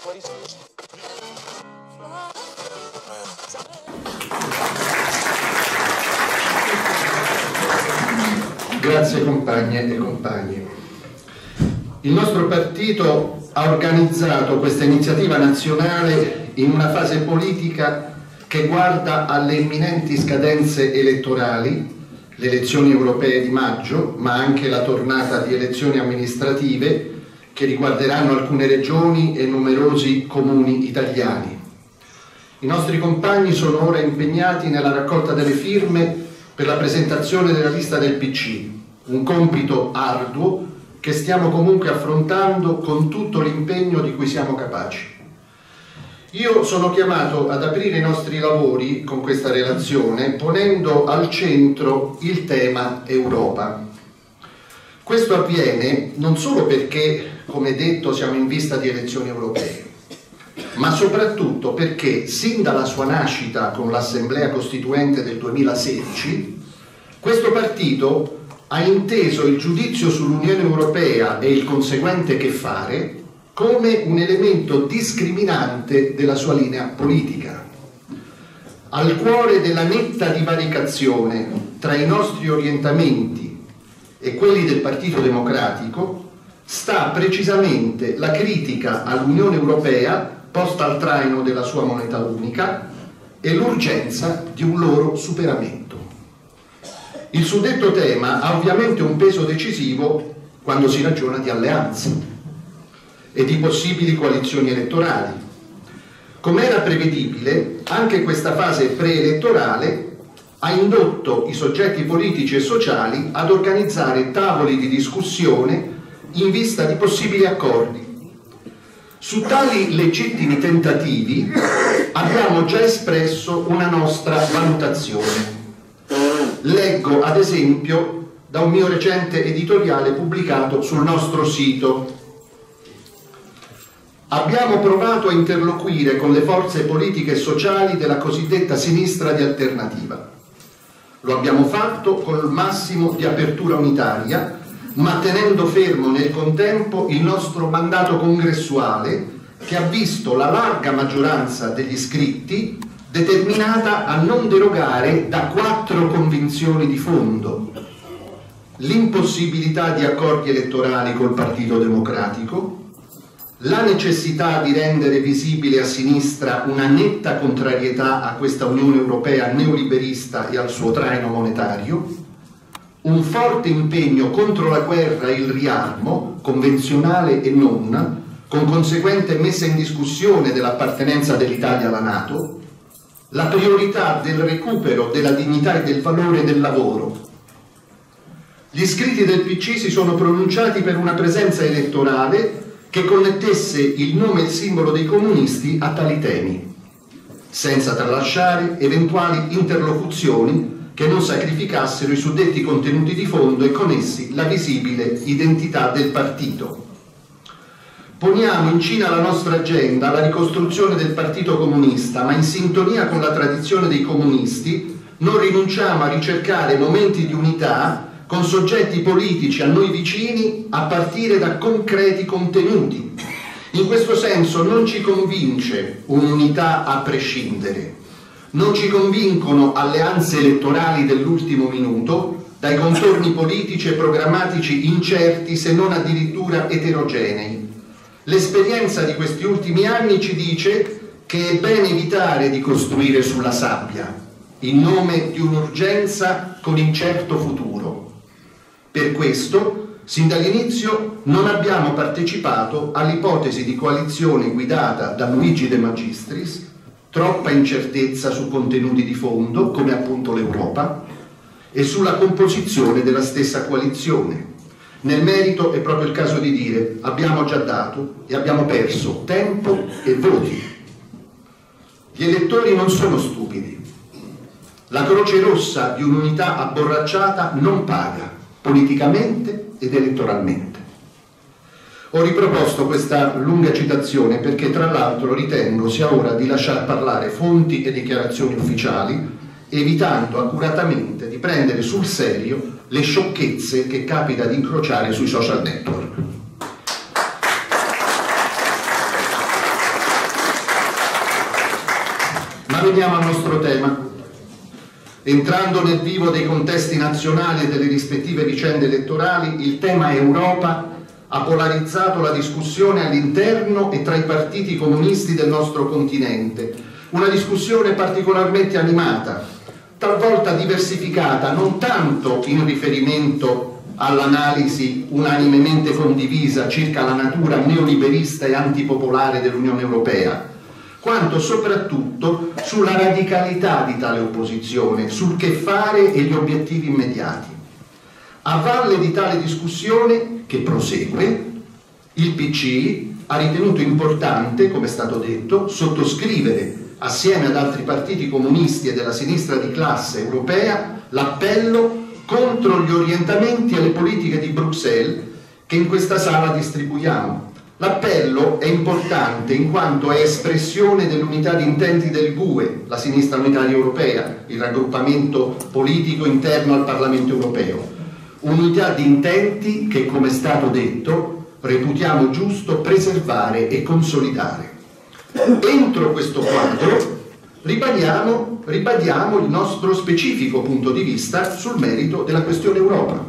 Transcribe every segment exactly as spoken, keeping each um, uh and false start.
Grazie compagne e compagni. Il nostro partito ha organizzato questa iniziativa nazionale in una fase politica che guarda alle imminenti scadenze elettorali, le elezioni europee di maggio, ma anche la tornata di elezioni amministrative che riguarderanno alcune regioni e numerosi comuni italiani. I nostri compagni sono ora impegnati nella raccolta delle firme per la presentazione della lista del P C, un compito arduo che stiamo comunque affrontando con tutto l'impegno di cui siamo capaci. Io sono chiamato ad aprire i nostri lavori con questa relazione ponendo al centro il tema Europa. Questo avviene non solo perché, come detto, siamo in vista di elezioni europee, ma soprattutto perché sin dalla sua nascita con l'Assemblea Costituente del duemilasedici, questo partito ha inteso il giudizio sull'Unione Europea e il conseguente che fare come un elemento discriminante della sua linea politica. Al cuore della netta divaricazione tra i nostri orientamenti e quelli del Partito Democratico sta precisamente la critica all'Unione Europea posta al traino della sua moneta unica e l'urgenza di un loro superamento. Il suddetto tema ha ovviamente un peso decisivo quando si ragiona di alleanze e di possibili coalizioni elettorali. Come era prevedibile, anche questa fase preelettorale ha indotto i soggetti politici e sociali ad organizzare tavoli di discussione in vista di possibili accordi. Su tali legittimi tentativi abbiamo già espresso una nostra valutazione. Leggo ad esempio da un mio recente editoriale pubblicato sul nostro sito. Abbiamo provato a interloquire con le forze politiche e sociali della cosiddetta sinistra di alternativa. Lo abbiamo fatto col massimo di apertura unitaria, ma tenendo fermo nel contempo il nostro mandato congressuale che ha visto la larga maggioranza degli iscritti determinata a non derogare da quattro convinzioni di fondo: l'impossibilità di accordi elettorali col Partito Democratico, la necessità di rendere visibile a sinistra una netta contrarietà a questa Unione Europea neoliberista e al suo traino monetario, un forte impegno contro la guerra e il riarmo, convenzionale e non, con conseguente messa in discussione dell'appartenenza dell'Italia alla NATO, la priorità del recupero della dignità e del valore del lavoro. Gli iscritti del P C si sono pronunciati per una presenza elettorale che connettesse il nome e il simbolo dei comunisti a tali temi, senza tralasciare eventuali interlocuzioni che non sacrificassero i suddetti contenuti di fondo e con essi la visibile identità del partito. Poniamo in cima alla nostra agenda la ricostruzione del Partito Comunista, ma in sintonia con la tradizione dei comunisti non rinunciamo a ricercare momenti di unità con soggetti politici a noi vicini a partire da concreti contenuti. In questo senso non ci convince un'unità a prescindere, non ci convincono alleanze elettorali dell'ultimo minuto dai contorni politici e programmatici incerti se non addirittura eterogenei. L'esperienza di questi ultimi anni ci dice che è bene evitare di costruire sulla sabbia in nome di un'urgenza con incerto futuro. Per questo, sin dall'inizio, non abbiamo partecipato all'ipotesi di coalizione guidata da Luigi De Magistris, troppa incertezza su contenuti di fondo, come appunto l'Europa, e sulla composizione della stessa coalizione. Nel merito è proprio il caso di dire: abbiamo già dato e abbiamo perso tempo e voti. Gli elettori non sono stupidi. La croce rossa di un'unità abborracciata non paga, politicamente ed elettoralmente. Ho riproposto questa lunga citazione perché tra l'altro ritengo sia ora di lasciar parlare fonti e dichiarazioni ufficiali, evitando accuratamente di prendere sul serio le sciocchezze che capita di incrociare sui social network. Ma veniamo al nostro tema. Entrando nel vivo dei contesti nazionali e delle rispettive vicende elettorali, il tema Europa ha polarizzato la discussione all'interno e tra i partiti comunisti del nostro continente. Una discussione particolarmente animata, talvolta diversificata, non tanto in riferimento all'analisi unanimemente condivisa circa la natura neoliberista e antipopolare dell'Unione Europea, quanto soprattutto sulla radicalità di tale opposizione, sul che fare e gli obiettivi immediati. A valle di tale discussione, che prosegue, il P C ha ritenuto importante, come è stato detto, sottoscrivere, assieme ad altri partiti comunisti e della sinistra di classe europea, l'appello contro gli orientamenti e le politiche di Bruxelles che in questa sala distribuiamo. L'appello è importante in quanto è espressione dell'unità di intenti del G U E, la sinistra unitaria europea, il raggruppamento politico interno al Parlamento europeo. Unità di intenti che, come è stato detto, reputiamo giusto preservare e consolidare. Entro questo quadro ribadiamo, ribadiamo il nostro specifico punto di vista sul merito della questione Europa.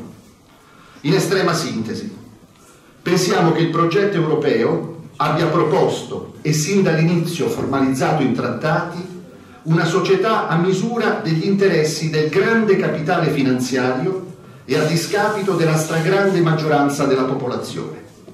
In estrema sintesi, pensiamo che il progetto europeo abbia proposto e sin dall'inizio formalizzato in trattati una società a misura degli interessi del grande capitale finanziario e a discapito della stragrande maggioranza della popolazione.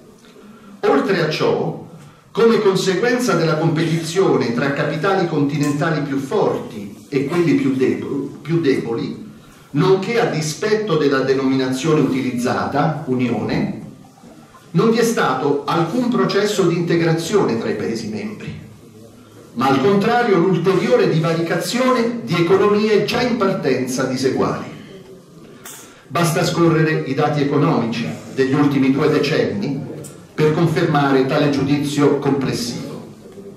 Oltre a ciò, come conseguenza della competizione tra capitali continentali più forti e quelli più deboli, più deboli, nonché a dispetto della denominazione utilizzata, Unione, non vi è stato alcun processo di integrazione tra i Paesi membri, ma al contrario l'ulteriore divaricazione di economie già in partenza diseguali. Basta scorrere i dati economici degli ultimi due decenni per confermare tale giudizio complessivo,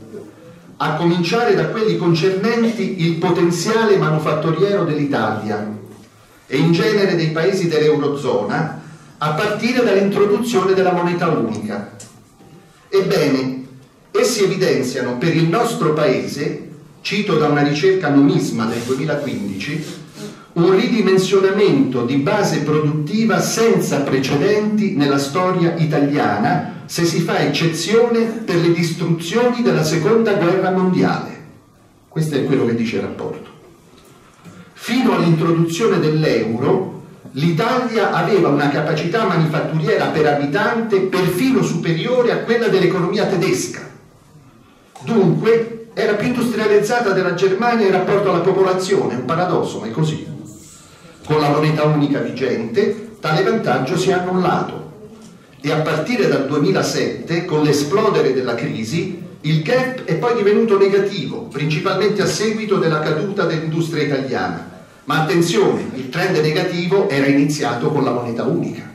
a cominciare da quelli concernenti il potenziale manufatturiero dell'Italia e in genere dei Paesi dell'Eurozona, a partire dall'introduzione della moneta unica. Ebbene, essi evidenziano per il nostro Paese, cito da una ricerca Nomisma del duemilaquindici, un ridimensionamento di base produttiva senza precedenti nella storia italiana, se si fa eccezione per le distruzioni della Seconda Guerra Mondiale. Questo è quello che dice il rapporto. Fino all'introduzione dell'euro, l'Italia aveva una capacità manifatturiera per abitante perfino superiore a quella dell'economia tedesca. Dunque era più industrializzata della Germania in rapporto alla popolazione, un paradosso, ma è così. Con la moneta unica vigente tale vantaggio si è annullato e a partire dal duemilasette, con l'esplodere della crisi, il gap è poi divenuto negativo, principalmente a seguito della caduta dell'industria italiana. Ma attenzione, il trend negativo era iniziato con la moneta unica.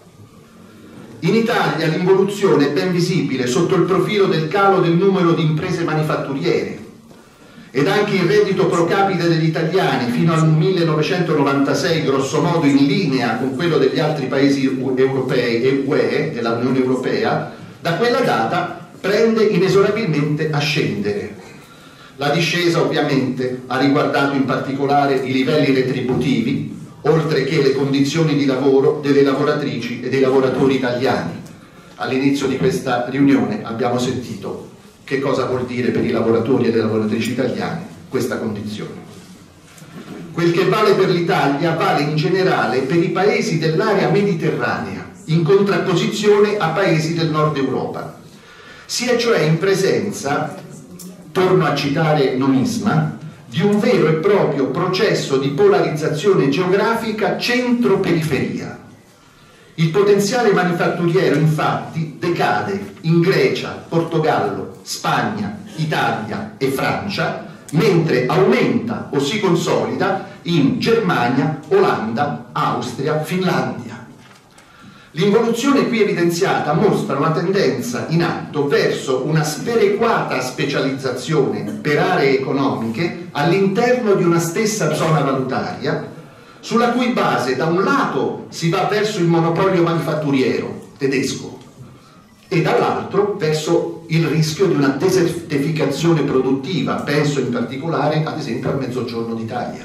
In Italia l'involuzione è ben visibile sotto il profilo del calo del numero di imprese manifatturiere ed anche il reddito pro capite degli italiani fino al millenovecentonovantasei, grosso modo in linea con quello degli altri paesi europei e U E, dell'Unione Europea, da quella data prende inesorabilmente a scendere. La discesa ovviamente ha riguardato in particolare i livelli retributivi, oltre che le condizioni di lavoro delle lavoratrici e dei lavoratori italiani. All'inizio di questa riunione abbiamo sentito che cosa vuol dire per i lavoratori e le lavoratrici italiane questa condizione. Quel che vale per l'Italia vale in generale per i paesi dell'area mediterranea, in contrapposizione a paesi del nord Europa. Si è cioè in presenza, torno a citare Nomisma, di un vero e proprio processo di polarizzazione geografica centro-periferia. Il potenziale manifatturiero infatti decade in Grecia, Portogallo, Spagna, Italia e Francia, mentre aumenta o si consolida in Germania, Olanda, Austria, Finlandia. L'involuzione qui evidenziata mostra una tendenza in atto verso una sperequata specializzazione per aree economiche all'interno di una stessa zona valutaria, sulla cui base da un lato si va verso il monopolio manifatturiero tedesco e dall'altro verso il rischio di una desertificazione produttiva, penso in particolare ad esempio al Mezzogiorno d'Italia.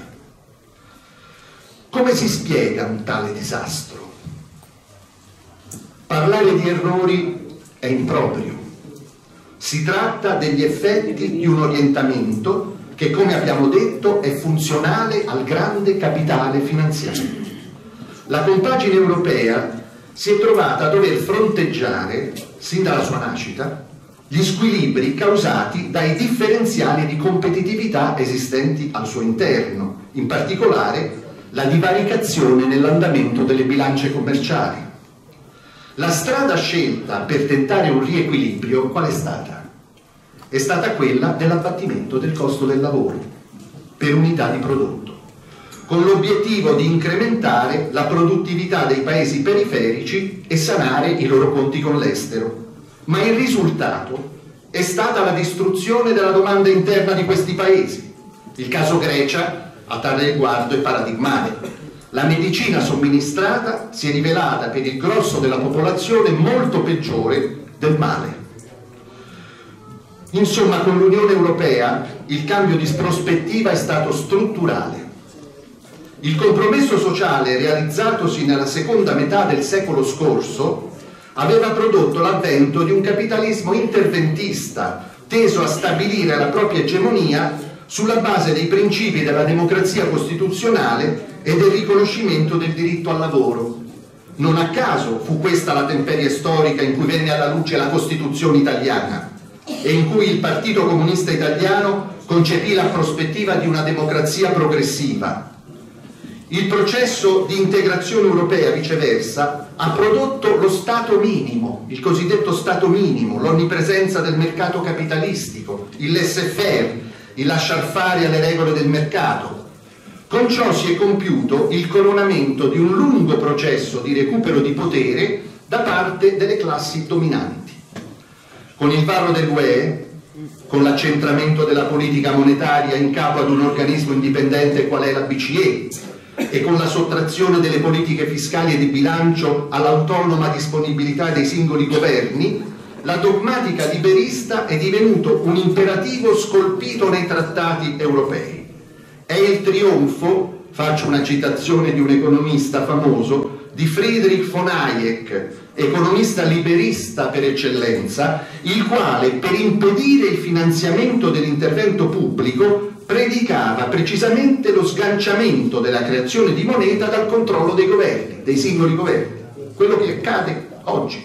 Come si spiega un tale disastro? Parlare di errori è improprio. Si tratta degli effetti di un orientamento che, come abbiamo detto, è funzionale al grande capitale finanziario. La compagine europea si è trovata a dover fronteggiare, sin dalla sua nascita, gli squilibri causati dai differenziali di competitività esistenti al suo interno, in particolare la divaricazione nell'andamento delle bilance commerciali. La strada scelta per tentare un riequilibrio qual è stata? È stata quella dell'abbattimento del costo del lavoro per unità di prodotto, con l'obiettivo di incrementare la produttività dei paesi periferici e sanare i loro conti con l'estero. Ma il risultato è stata la distruzione della domanda interna di questi paesi. Il caso Grecia, a tale riguardo, è paradigmatico. La medicina somministrata si è rivelata per il grosso della popolazione molto peggiore del male. Insomma, con l'Unione Europea il cambio di prospettiva è stato strutturale. Il compromesso sociale realizzatosi nella seconda metà del secolo scorso aveva prodotto l'avvento di un capitalismo interventista teso a stabilire la propria egemonia sulla base dei principi della democrazia costituzionale e del riconoscimento del diritto al lavoro. Non a caso fu questa la temperie storica in cui venne alla luce la Costituzione italiana e in cui il Partito Comunista Italiano concepì la prospettiva di una democrazia progressiva. Il processo di integrazione europea, viceversa, ha prodotto lo Stato minimo, il cosiddetto Stato minimo, l'onnipresenza del mercato capitalistico, il laissez-faire, il lasciar fare alle regole del mercato. Con ciò si è compiuto il coronamento di un lungo processo di recupero di potere da parte delle classi dominanti. Con il varo dell'U E, con l'accentramento della politica monetaria in capo ad un organismo indipendente qual è la B C E, e con la sottrazione delle politiche fiscali e di bilancio all'autonoma disponibilità dei singoli governi, la dogmatica liberista è divenuto un imperativo scolpito nei trattati europei. È il trionfo, faccio una citazione di un economista famoso, di Friedrich von Hayek, economista liberista per eccellenza, il quale, per impedire il finanziamento dell'intervento pubblico, predicava precisamente lo sganciamento della creazione di moneta dal controllo dei governi, dei singoli governi, quello che accade oggi.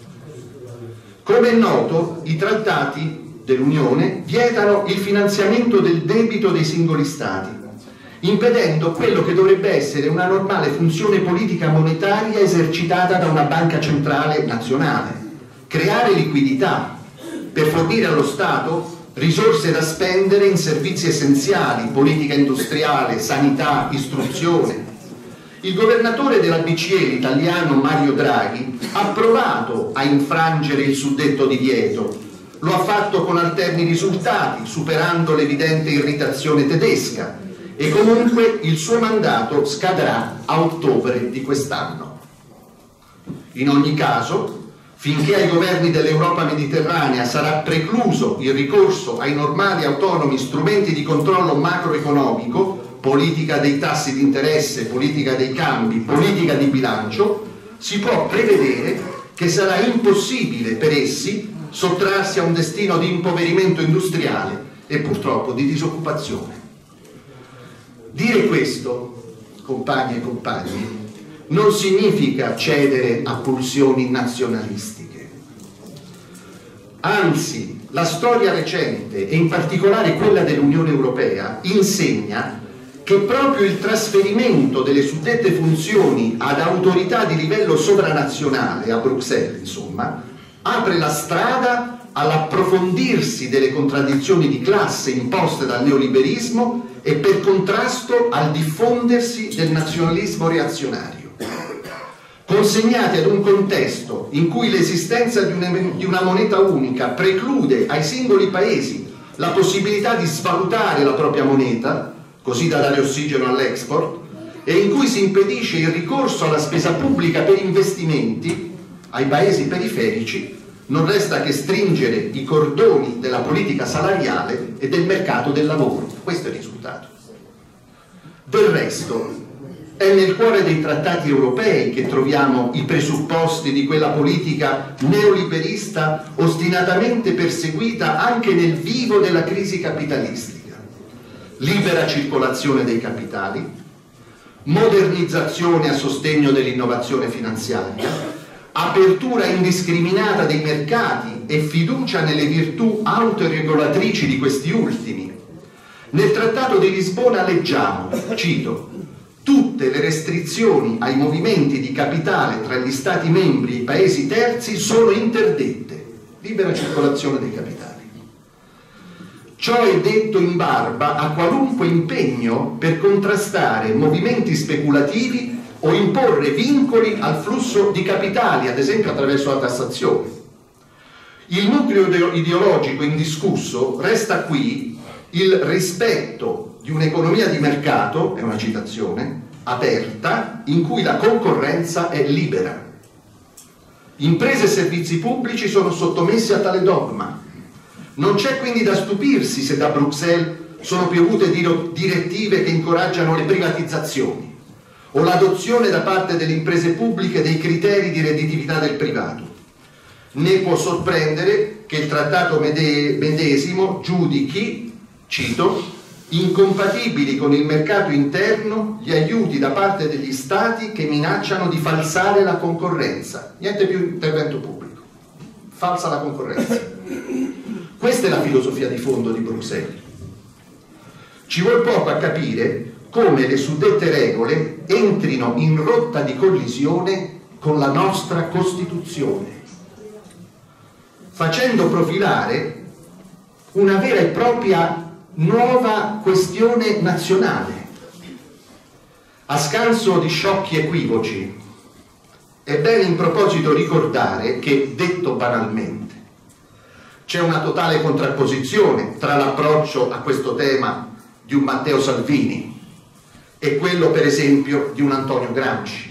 Come è noto, i trattati dell'Unione vietano il finanziamento del debito dei singoli Stati, impedendo quello che dovrebbe essere una normale funzione politica monetaria esercitata da una banca centrale nazionale: creare liquidità per fornire allo Stato risorse da spendere in servizi essenziali, politica industriale, sanità, istruzione. Il governatore della B C E, l'italiano Mario Draghi, ha provato a infrangere il suddetto divieto. Lo ha fatto con alterni risultati, superando l'evidente irritazione tedesca, e comunque il suo mandato scadrà a ottobre di quest'anno. In ogni caso, finché ai governi dell'Europa mediterranea sarà precluso il ricorso ai normali autonomi strumenti di controllo macroeconomico, politica dei tassi di interesse, politica dei cambi, politica di bilancio, si può prevedere che sarà impossibile per essi sottrarsi a un destino di impoverimento industriale e purtroppo di disoccupazione. Dire questo, compagni e compagni, non significa cedere a pulsioni nazionalistiche. Anzi, la storia recente, e in particolare quella dell'Unione Europea, insegna che proprio il trasferimento delle suddette funzioni ad autorità di livello sovranazionale, a Bruxelles insomma, apre la strada all'approfondirsi delle contraddizioni di classe imposte dal neoliberismo e per contrasto al diffondersi del nazionalismo reazionario. Consegnati ad un contesto in cui l'esistenza di una, di una moneta unica preclude ai singoli paesi la possibilità di svalutare la propria moneta, così da dare ossigeno all'export, e in cui si impedisce il ricorso alla spesa pubblica per investimenti, ai paesi periferici non resta che stringere i cordoni della politica salariale e del mercato del lavoro. Questo è il risultato. Del resto, è nel cuore dei trattati europei che troviamo i presupposti di quella politica neoliberista ostinatamente perseguita anche nel vivo della crisi capitalistica. Libera circolazione dei capitali, modernizzazione a sostegno dell'innovazione finanziaria, apertura indiscriminata dei mercati e fiducia nelle virtù autoregolatrici di questi ultimi. Nel Trattato di Lisbona leggiamo, cito, tutte le restrizioni ai movimenti di capitale tra gli Stati membri e i paesi terzi sono interdette. Libera circolazione dei capitali. Ciò è detto in barba a qualunque impegno per contrastare movimenti speculativi o imporre vincoli al flusso di capitali, ad esempio attraverso la tassazione. Il nucleo ideologico indiscusso resta qui il rispetto di un'economia di mercato, è una citazione, aperta, in cui la concorrenza è libera. Imprese e servizi pubblici sono sottomessi a tale dogma. Non c'è quindi da stupirsi se da Bruxelles sono piovute direttive che incoraggiano le privatizzazioni o l'adozione da parte delle imprese pubbliche dei criteri di redditività del privato. Ne può sorprendere che il trattato medesimo giudichi, cito, incompatibili con il mercato interno gli aiuti da parte degli Stati che minacciano di falsare la concorrenza. Niente più intervento pubblico, falsa la concorrenza. Questa è la filosofia di fondo di Bruxelles. Ci vuol poco a capire come le suddette regole entrino in rotta di collisione con la nostra Costituzione, facendo profilare una vera e propria nuova questione nazionale. A scanso di sciocchi equivoci, è bene in proposito ricordare che, detto banalmente, c'è una totale contrapposizione tra l'approccio a questo tema di un Matteo Salvini e quello, per esempio, di un Antonio Gramsci.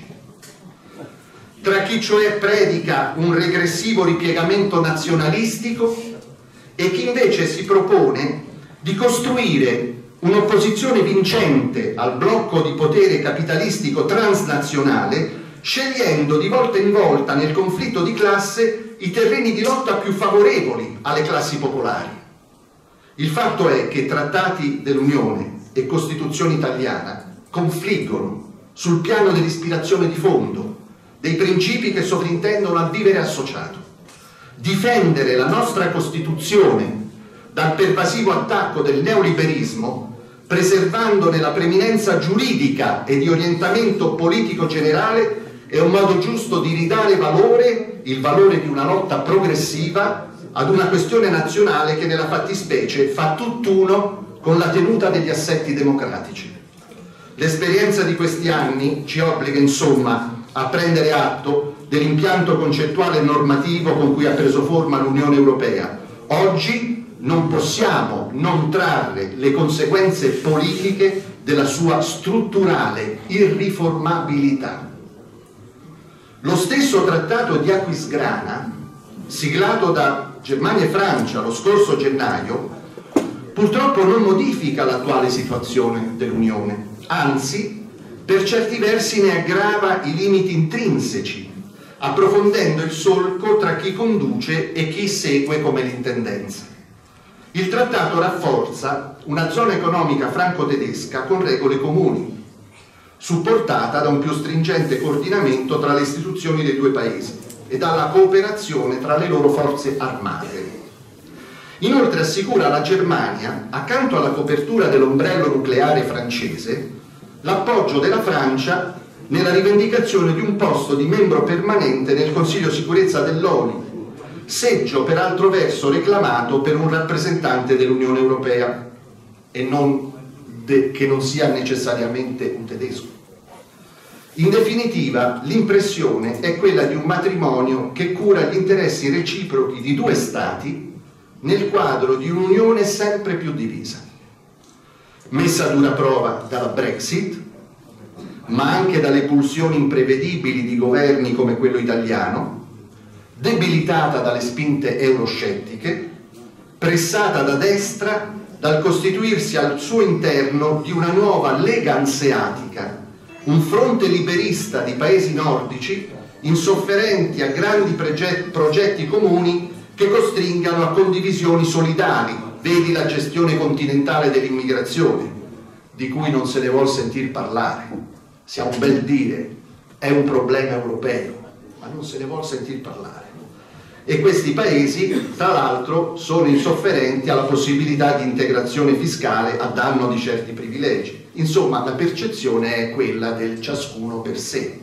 Tra chi cioè predica un regressivo ripiegamento nazionalistico e chi invece si propone di costruire un'opposizione vincente al blocco di potere capitalistico transnazionale, scegliendo di volta in volta nel conflitto di classe i terreni di lotta più favorevoli alle classi popolari. Il fatto è che trattati dell'Unione e Costituzione italiana confliggono sul piano dell'ispirazione di fondo, dei principi che sovrintendono al vivere associato. Difendere la nostra Costituzione dal pervasivo attacco del neoliberismo, preservandone la preminenza giuridica e di orientamento politico generale, è un modo giusto di ridare valore, il valore di una lotta progressiva, ad una questione nazionale che nella fattispecie fa tutt'uno con la tenuta degli assetti democratici. L'esperienza di questi anni ci obbliga insomma a prendere atto dell'impianto concettuale e normativo con cui ha preso forma l'Unione Europea. Oggi non possiamo non trarre le conseguenze politiche della sua strutturale irriformabilità. Lo stesso trattato di Aquisgrana, siglato da Germania e Francia lo scorso gennaio, purtroppo non modifica l'attuale situazione dell'Unione, anzi, per certi versi ne aggrava i limiti intrinseci, approfondendo il solco tra chi conduce e chi segue come l'intendenza. Il trattato rafforza una zona economica franco-tedesca con regole comuni, supportata da un più stringente coordinamento tra le istituzioni dei due paesi e dalla cooperazione tra le loro forze armate. Inoltre assicura alla Germania, accanto alla copertura dell'ombrello nucleare francese, l'appoggio della Francia nella rivendicazione di un posto di membro permanente nel Consiglio Sicurezza dell'ONU, seggio per altro verso reclamato per un rappresentante dell'Unione Europea e non de, che non sia necessariamente un tedesco. In definitiva, l'impressione è quella di un matrimonio che cura gli interessi reciprochi di due Stati nel quadro di un'unione sempre più divisa, messa a dura prova dalla Brexit, ma anche dalle pulsioni imprevedibili di governi come quello italiano, debilitata dalle spinte euroscettiche, pressata da destra dal costituirsi al suo interno di una nuova Lega Anseatica, un fronte liberista di paesi nordici insofferenti a grandi progetti comuni che costringano a condivisioni solidali. Vedi la gestione continentale dell'immigrazione, di cui non se ne vuol sentir parlare. Sia un bel dire, è un problema europeo, ma non se ne vuol sentir parlare. E questi paesi, tra l'altro, sono insofferenti alla possibilità di integrazione fiscale a danno di certi privilegi. Insomma, la percezione è quella del ciascuno per sé.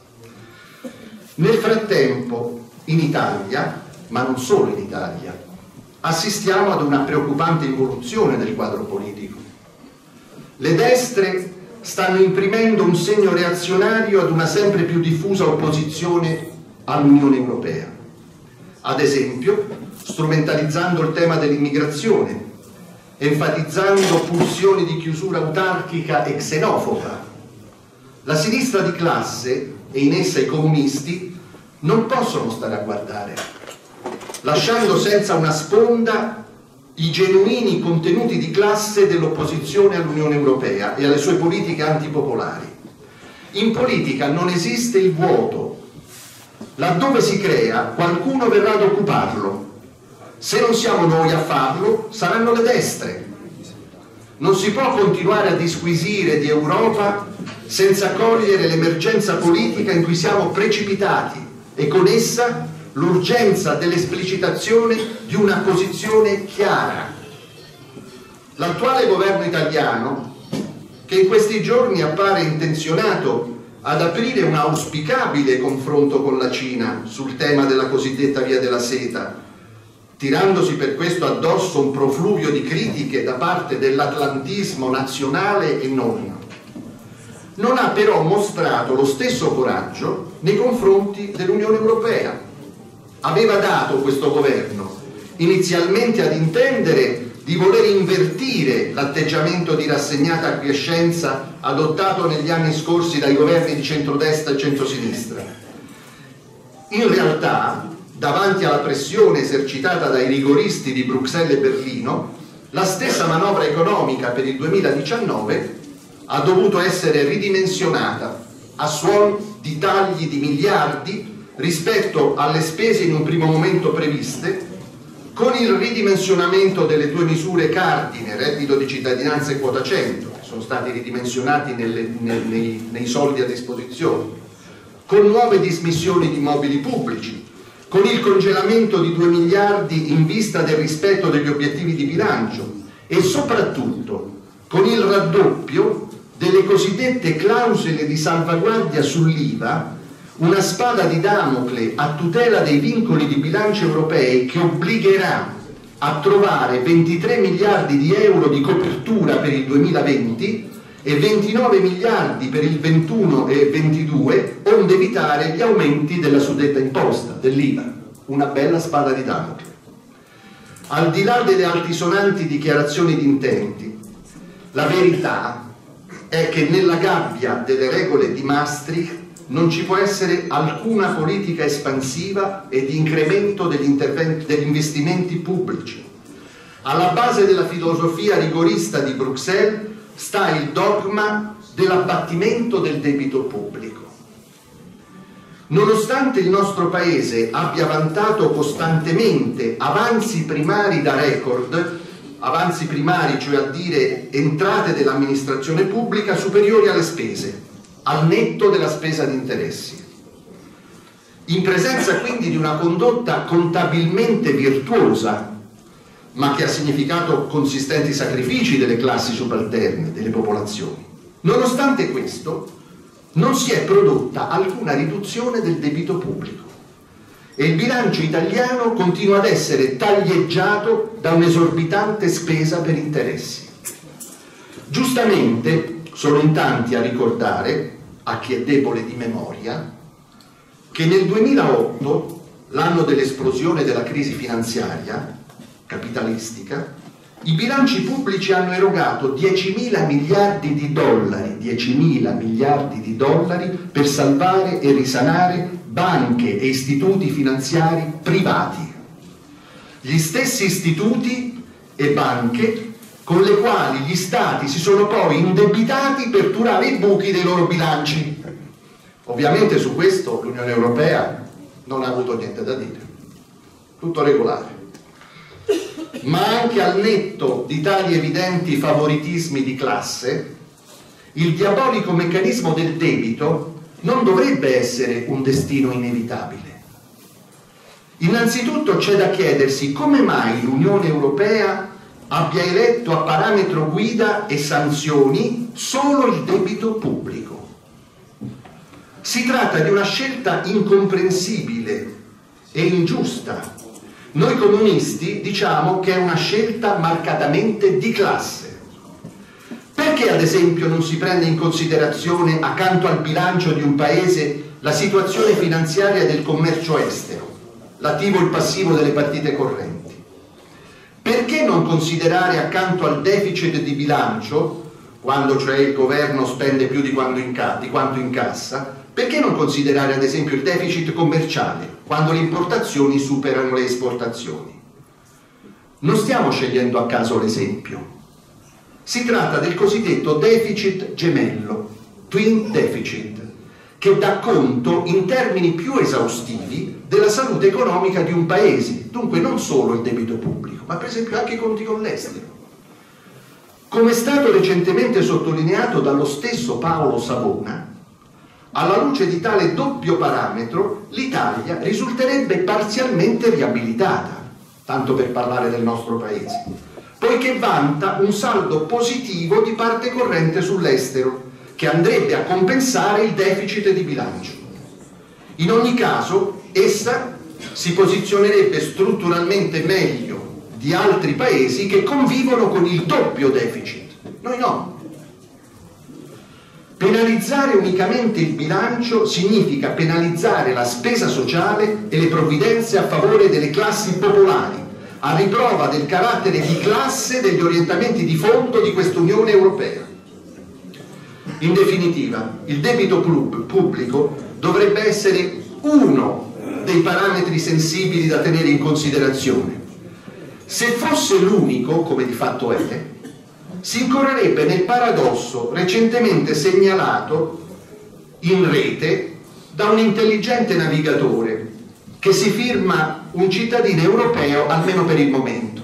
Nel frattempo, in Italia, ma non solo in Italia, assistiamo ad una preoccupante involuzione del quadro politico. Le destre stanno imprimendo un segno reazionario ad una sempre più diffusa opposizione all'Unione Europea. Ad esempio, strumentalizzando il tema dell'immigrazione, enfatizzando pulsioni di chiusura autarchica e xenofoba. La sinistra di classe, e in essa i comunisti, non possono stare a guardare, lasciando senza una sponda i genuini contenuti di classe dell'opposizione all'Unione Europea e alle sue politiche antipopolari. In politica non esiste il vuoto. Laddove si crea, qualcuno verrà ad occuparlo. Se non siamo noi a farlo, saranno le destre. Non si può continuare a disquisire di Europa senza cogliere l'emergenza politica in cui siamo precipitati e con essa l'urgenza dell'esplicitazione di una posizione chiara. L'attuale governo italiano, che in questi giorni appare intenzionato ad aprire un auspicabile confronto con la Cina sul tema della cosiddetta Via della Seta, tirandosi per questo addosso un profluvio di critiche da parte dell'atlantismo nazionale e non, non ha però mostrato lo stesso coraggio nei confronti dell'Unione Europea. Aveva dato questo governo inizialmente ad intendere di voler invertire l'atteggiamento di rassegnata acquiescenza adottato negli anni scorsi dai governi di centrodestra e centrosinistra. In realtà, davanti alla pressione esercitata dai rigoristi di Bruxelles e Berlino, la stessa manovra economica per il duemiladiciannove ha dovuto essere ridimensionata a suon di tagli di miliardi rispetto alle spese in un primo momento previste, con il ridimensionamento delle due misure cardine, reddito di cittadinanza e quota cento, che sono stati ridimensionati nelle, nei, nei, nei soldi a disposizione, con nuove dismissioni di immobili pubblici, con il congelamento di due miliardi in vista del rispetto degli obiettivi di bilancio e soprattutto con il raddoppio delle cosiddette clausole di salvaguardia sull'I V A, una spada di Damocle a tutela dei vincoli di bilancio europei che obbligherà a trovare ventitré miliardi di euro di copertura per il duemilaventi e ventinove miliardi per il ventuno e ventidue, onde evitare gli aumenti della suddetta imposta, dell'I V A. Una bella spada di Damocle. Al di là delle altisonanti dichiarazioni di intenti, la verità è che nella gabbia delle regole di Maastricht non ci può essere alcuna politica espansiva e di incremento degli, interventi, degli investimenti pubblici. Alla base della filosofia rigorista di Bruxelles sta il dogma dell'abbattimento del debito pubblico. Nonostante il nostro Paese abbia vantato costantemente avanzi primari da record, avanzi primari, cioè a dire entrate dell'amministrazione pubblica superiori alle spese, al netto della spesa di interessi. In presenza quindi di una condotta contabilmente virtuosa, ma che ha significato consistenti sacrifici delle classi subalterne, delle popolazioni. Nonostante questo, non si è prodotta alcuna riduzione del debito pubblico e il bilancio italiano continua ad essere taglieggiato da un'esorbitante spesa per interessi. Giustamente sono in tanti a ricordare, a chi è debole di memoria, che nel duemilaotto, l'anno dell'esplosione della crisi finanziaria capitalistica, I bilanci pubblici hanno erogato diecimila miliardi di dollari, diecimila miliardi di dollari per salvare e risanare banche e istituti finanziari privati. Gli stessi istituti e banche con le quali gli stati si sono poi indebitati per turare i buchi dei loro bilanci. Ovviamente su questo l'Unione Europea non ha avuto niente da dire, tutto regolare. Ma anche al netto di tali evidenti favoritismi di classe, il diabolico meccanismo del debito non dovrebbe essere un destino inevitabile. Innanzitutto c'è da chiedersi come mai l'Unione Europea abbia eletto a parametro guida e sanzioni solo il debito pubblico. Si tratta di una scelta incomprensibile e ingiusta. Noi comunisti diciamo che è una scelta marcatamente di classe. Perché ad esempio non si prende in considerazione, accanto al bilancio di un paese, la situazione finanziaria del commercio estero, l'attivo e il passivo delle partite correnti? Perché non considerare accanto al deficit di bilancio, quando cioè il governo spende più di quanto, inca- di quanto incassa, perché non considerare ad esempio il deficit commerciale, quando le importazioni superano le esportazioni? Non stiamo scegliendo a caso l'esempio. Si tratta del cosiddetto deficit gemello, twin deficit, che dà conto in termini più esaustivi della salute economica di un paese, dunque non solo il debito pubblico, ma per esempio anche i conti con l'estero. Come è stato recentemente sottolineato dallo stesso Paolo Savona, alla luce di tale doppio parametro l'Italia risulterebbe parzialmente riabilitata, tanto per parlare del nostro paese, poiché vanta un saldo positivo di parte corrente sull'estero, che andrebbe a compensare il deficit di bilancio. In ogni caso, essa si posizionerebbe strutturalmente meglio di altri paesi che convivono con il doppio deficit. Noi no. Penalizzare unicamente il bilancio significa penalizzare la spesa sociale e le provvidenze a favore delle classi popolari, a riprova del carattere di classe degli orientamenti di fondo di quest'Unione Europea. In definitiva, il debito pubblico dovrebbe essere uno dei parametri sensibili da tenere in considerazione. Se fosse l'unico, come di fatto è, si incorrerebbe nel paradosso recentemente segnalato in rete da un intelligente navigatore che si firma un cittadino europeo, almeno per il momento,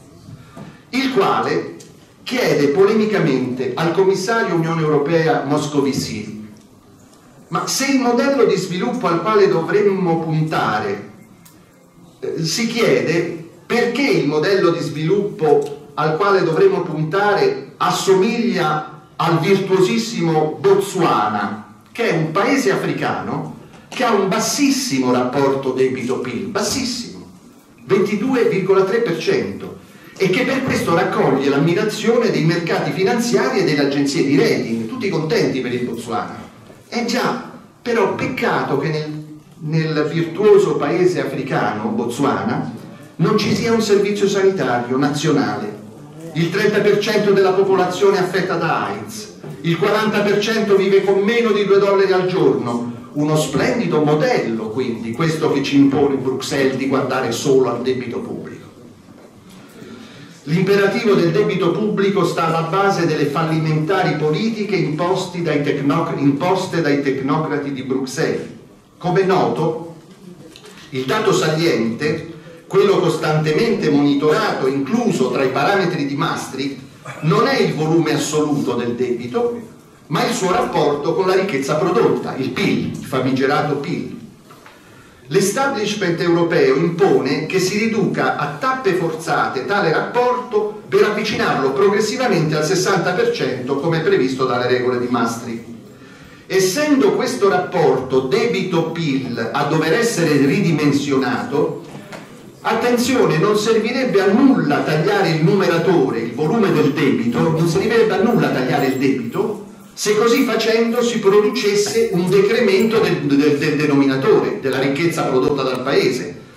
il quale chiede polemicamente al commissario Unione Europea Moscovici: ma se il modello di sviluppo al quale dovremmo puntare, eh, si chiede perché il modello di sviluppo al quale dovremmo puntare assomiglia al virtuosissimo Botswana, che è un paese africano che ha un bassissimo rapporto debito-P I L, bassissimo, ventidue virgola tre per cento, e che per questo raccoglie l'ammirazione dei mercati finanziari e delle agenzie di rating, tutti contenti per il Botswana. Eh già, però peccato che nel, nel virtuoso paese africano, Botswana, non ci sia un servizio sanitario nazionale. Il trenta per cento della popolazione è affetta da AIDS, il quaranta per cento vive con meno di due dollari al giorno. Uno splendido modello, quindi, questo che ci impone Bruxelles di guardare solo al debito pubblico. L'imperativo del debito pubblico sta alla base delle fallimentari politiche imposte dai, tecnoc- imposte dai tecnocrati di Bruxelles. Come è noto, il dato saliente, quello costantemente monitorato, incluso tra i parametri di Maastricht, non è il volume assoluto del debito, ma il suo rapporto con la ricchezza prodotta, il P I L, il famigerato P I L. L'establishment europeo impone che si riduca a tappe forzate tale rapporto per avvicinarlo progressivamente al sessanta per cento, come previsto dalle regole di Maastricht. Essendo questo rapporto debito-P I L a dover essere ridimensionato, attenzione, non servirebbe a nulla tagliare il numeratore, il volume del debito, non servirebbe a nulla tagliare il debito, se così facendo si producesse un decremento del, del, del denominatore, della ricchezza prodotta dal paese.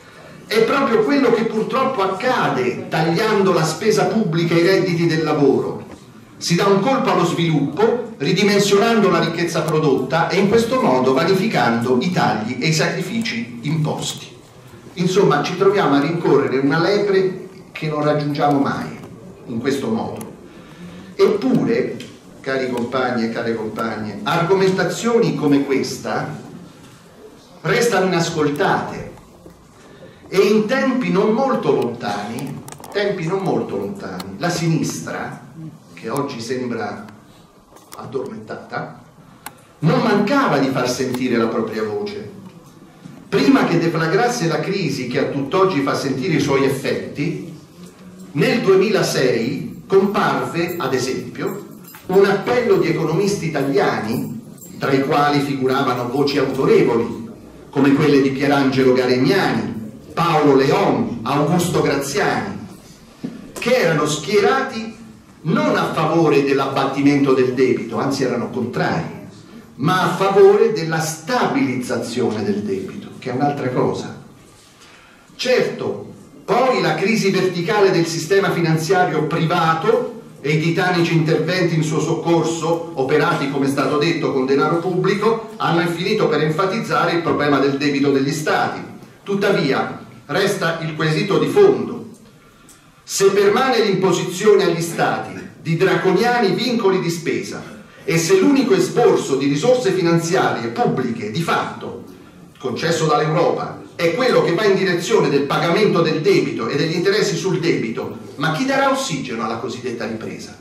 È proprio quello che purtroppo accade tagliando la spesa pubblica e i redditi del lavoro. Si dà un colpo allo sviluppo, ridimensionando la ricchezza prodotta e in questo modo vanificando i tagli e i sacrifici imposti. Insomma, ci troviamo a rincorrere una lepre che non raggiungiamo mai in questo modo. Eppure, cari compagni e care compagne, argomentazioni come questa restano inascoltate e in tempi non molto lontani, tempi non molto lontani, la sinistra, che oggi sembra addormentata, non mancava di far sentire la propria voce. Prima che deflagrasse la crisi che a tutt'oggi fa sentire i suoi effetti, nel duemilasei comparve, ad esempio, un appello di economisti italiani, tra i quali figuravano voci autorevoli, come quelle di Pierangelo Garegnani, Paolo Leon, Augusto Graziani, che erano schierati non a favore dell'abbattimento del debito, anzi erano contrari, ma a favore della stabilizzazione del debito, che è un'altra cosa. Certo, poi la crisi verticale del sistema finanziario privato e i titanici interventi in suo soccorso, operati come è stato detto con denaro pubblico, hanno finito per enfatizzare il problema del debito degli Stati. Tuttavia, resta il quesito di fondo. Se permane l'imposizione agli Stati di draconiani vincoli di spesa e se l'unico esborso di risorse finanziarie pubbliche di fatto concesso dall'Europa è quello che va in direzione del pagamento del debito e degli interessi sul debito, ma chi darà ossigeno alla cosiddetta ripresa?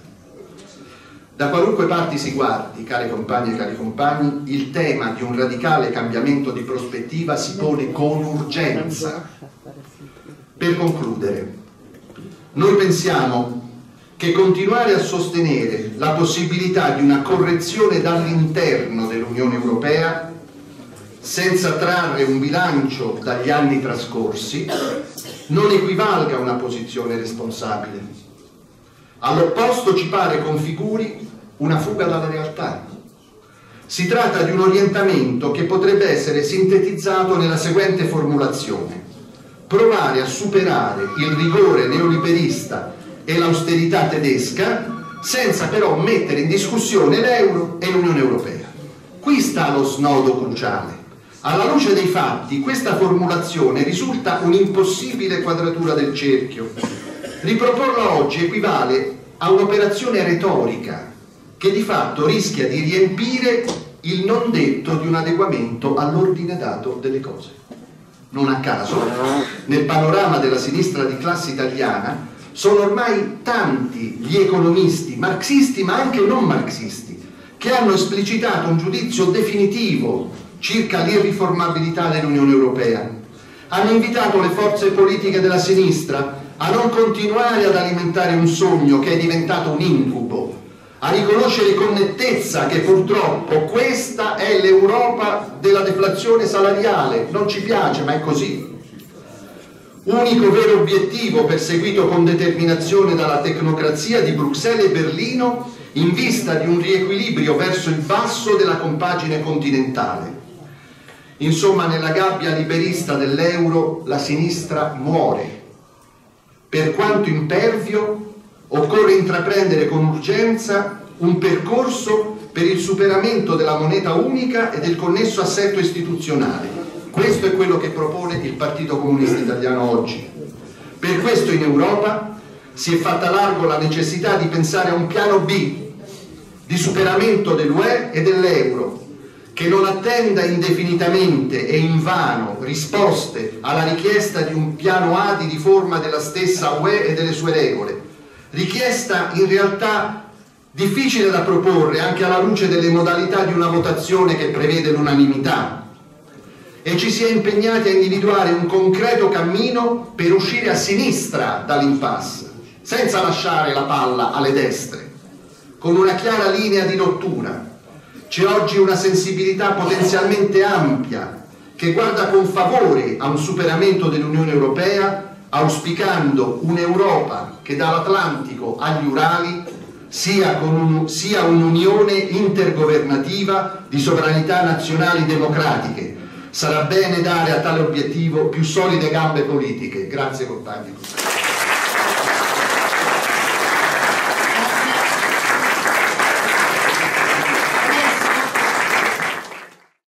Da qualunque parte si guardi, care compagne e cari compagni, il tema di un radicale cambiamento di prospettiva si pone con urgenza. Per concludere, noi pensiamo che continuare a sostenere la possibilità di una correzione dall'interno dell'Unione Europea senza trarre un bilancio dagli anni trascorsi non equivalga a una posizione responsabile. All'opposto ci pare configuri una fuga dalla realtà. Si tratta di un orientamento che potrebbe essere sintetizzato nella seguente formulazione: provare a superare il rigore neoliberista e l'austerità tedesca senza però mettere in discussione l'euro e l'Unione Europea. Qui sta lo snodo cruciale. Alla luce dei fatti, questa formulazione risulta un'impossibile quadratura del cerchio. Riproporla oggi equivale a un'operazione retorica che di fatto rischia di riempire il non detto di un adeguamento all'ordine dato delle cose. Non a caso, nel panorama della sinistra di classe italiana, sono ormai tanti gli economisti, marxisti ma anche non marxisti, che hanno esplicitato un giudizio definitivo circa l'irriformabilità dell'Unione Europea. Hanno invitato le forze politiche della sinistra a non continuare ad alimentare un sogno che è diventato un incubo, a riconoscere con nettezza che purtroppo questa è l'Europa della deflazione salariale. Non ci piace, ma è così. Unico vero obiettivo perseguito con determinazione dalla tecnocrazia di Bruxelles e Berlino in vista di un riequilibrio verso il basso della compagine continentale. Insomma, nella gabbia liberista dell'euro la sinistra muore. Per quanto impervio, occorre intraprendere con urgenza un percorso per il superamento della moneta unica e del connesso assetto istituzionale. Questo è quello che propone il Partito Comunista Italiano oggi. Per questo in Europa si è fatta largo la necessità di pensare a un piano B di superamento dell'U E e dell'euro, che non attenda indefinitamente e invano risposte alla richiesta di un piano A di riforma della stessa U E e delle sue regole, richiesta in realtà difficile da proporre anche alla luce delle modalità di una votazione che prevede l'unanimità, e ci si è impegnati a individuare un concreto cammino per uscire a sinistra dall'impasse, senza lasciare la palla alle destre, con una chiara linea di rottura. C'è oggi una sensibilità potenzialmente ampia che guarda con favore a un superamento dell'Unione Europea, auspicando un'Europa che dall'Atlantico agli Urali sia, con un, sia un'unione intergovernativa di sovranità nazionali democratiche, Sarà bene dare a tale obiettivo più solide gambe politiche. Grazie compagni.